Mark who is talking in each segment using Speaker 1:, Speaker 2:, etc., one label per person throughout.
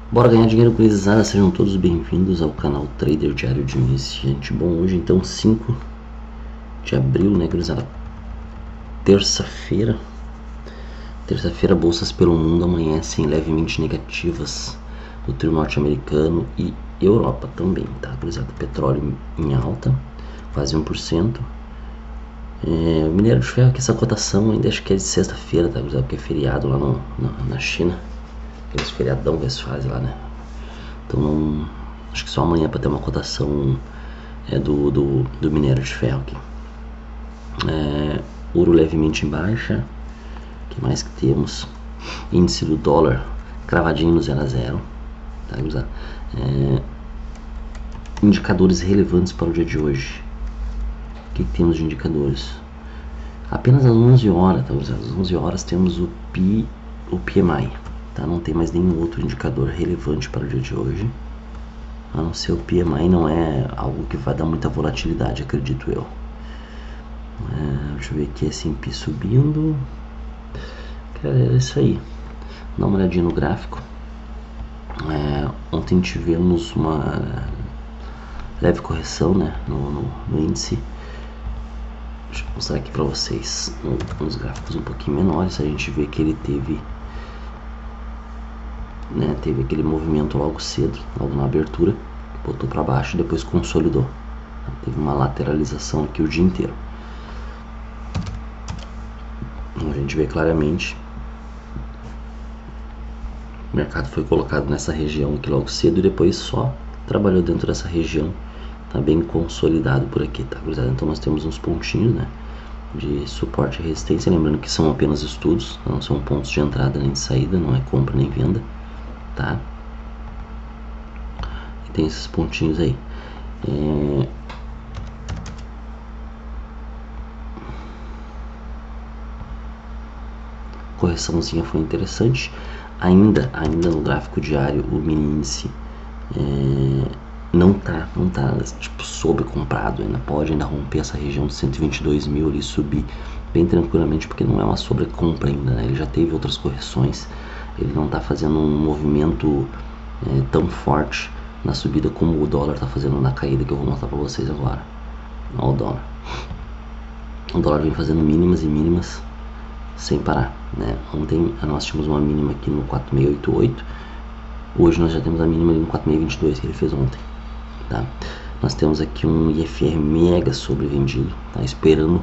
Speaker 1: Bora ganhar dinheiro, gurizada, sejam todos bem-vindos ao canal Trader Diário de Iniciante. Bom, hoje então 5 de abril, né, gurizada? Terça-feira, bolsas pelo mundo amanhecem levemente negativas no trio norte-americano e Europa também, tá, gurizada? Petróleo em alta, quase 1%. O minério de ferro, que essa cotação ainda acho que é de sexta-feira, tá, gurizada? Porque é feriado lá na China. Aqueles feriadão que eles fazem lá, né? Então não, acho que só amanhã para ter uma cotação do minério de ferro aqui. Ouro levemente em baixa. O que mais que temos? Índice do dólar cravadinho no 0 a 0, tá? Indicadores relevantes para o dia de hoje. O que temos de indicadores? Apenas às 11 horas, tá? Às 11 horas temos o PMI. Tá? Não tem mais nenhum outro indicador relevante para o dia de hoje, a não ser o PMI. Não é algo que vai dar muita volatilidade, acredito eu. Deixa eu ver aqui, S&P subindo. Cara, é isso aí. Dá uma olhadinha no gráfico. Ontem tivemos uma leve correção, né, no índice. Deixa eu mostrar aqui para vocês nos gráficos um pouquinho menores. A gente vê que ele teve aquele movimento logo cedo, logo na abertura, botou para baixo e depois consolidou. Teve uma lateralização aqui o dia inteiro. Então a gente vê claramente o mercado foi colocado nessa região aqui logo cedo e depois só trabalhou dentro dessa região. Tá bem consolidado por aqui, tá, gurizada? Então nós temos uns pontinhos, né, de suporte e resistência, lembrando que são apenas estudos, não são pontos de entrada nem de saída, não é compra nem venda, tá? E tem esses pontinhos aí. Correçãozinha foi interessante. Ainda no gráfico diário o mini índice não tá tipo sobrecomprado, ainda pode romper essa região de 122 mil ali, subir bem tranquilamente, porque não é uma sobrecompra ainda, né? Ele já teve outras correções, ele não está fazendo um movimento tão forte na subida como o dólar está fazendo na caída, que eu vou mostrar para vocês agora. Olha o dólar vem fazendo mínimas e mínimas sem parar, né? Ontem nós tínhamos uma mínima aqui no 4.688, hoje nós já temos a mínima ali no 4.622 que ele fez ontem, tá? Nós temos aqui um IFR mega sobrevendido, tá? Esperando,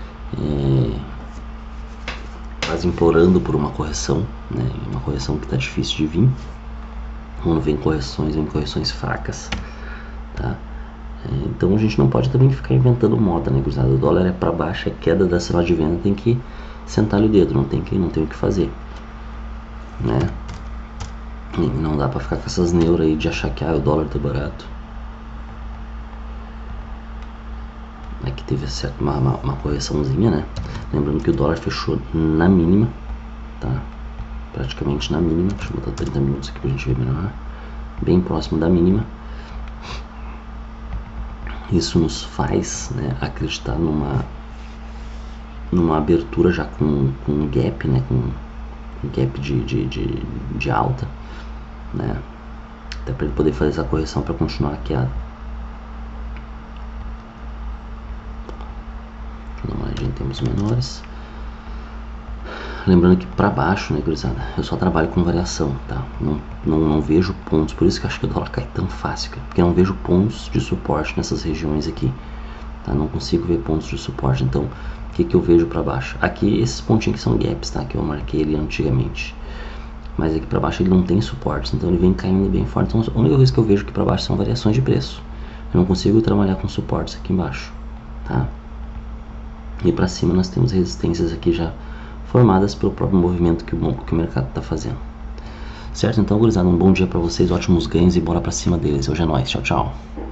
Speaker 1: quase implorando por uma correção, né? Uma correção que está difícil de vir. Quando vem correções fracas, tá? Então a gente não pode também ficar inventando moda, né, gurizada? O dólar é para baixo, é queda da sinal de venda, tem que sentar-lhe o dedo, não tem o que fazer, né? E não dá para ficar com essas neuras aí de achar que o dólar tá barato. Aqui teve uma correçãozinha, né? Lembrando que o dólar fechou na mínima, tá? Praticamente na mínima. Deixa eu botar 30 minutos aqui pra gente ver melhor. Bem próximo da mínima. Isso nos faz, né, acreditar numa abertura já com gap, né? Com gap de alta, né? Até para ele poder fazer essa correção para continuar aqui. Deixa eu dar uma olhadinha em termos menores. Lembrando que para baixo, né, gurizada, eu só trabalho com variação, tá? Não vejo pontos, por isso que eu acho que o dólar cai tão fácil, cara, porque eu não vejo pontos de suporte nessas regiões aqui, tá? Não consigo ver pontos de suporte. Então, o que eu vejo para baixo? Aqui, esses pontinhos que são gaps, tá? Que eu marquei ele antigamente. Mas aqui para baixo ele não tem suporte, então ele vem caindo bem forte. Então, a única coisa que eu vejo aqui para baixo são variações de preço. Eu não consigo trabalhar com suportes aqui embaixo, tá? E para cima nós temos resistências aqui já formadas pelo próprio movimento que o mercado está fazendo. Certo? Então, gurizada, um bom dia para vocês, ótimos ganhos e bora para cima deles. Hoje é nóis. Tchau, tchau.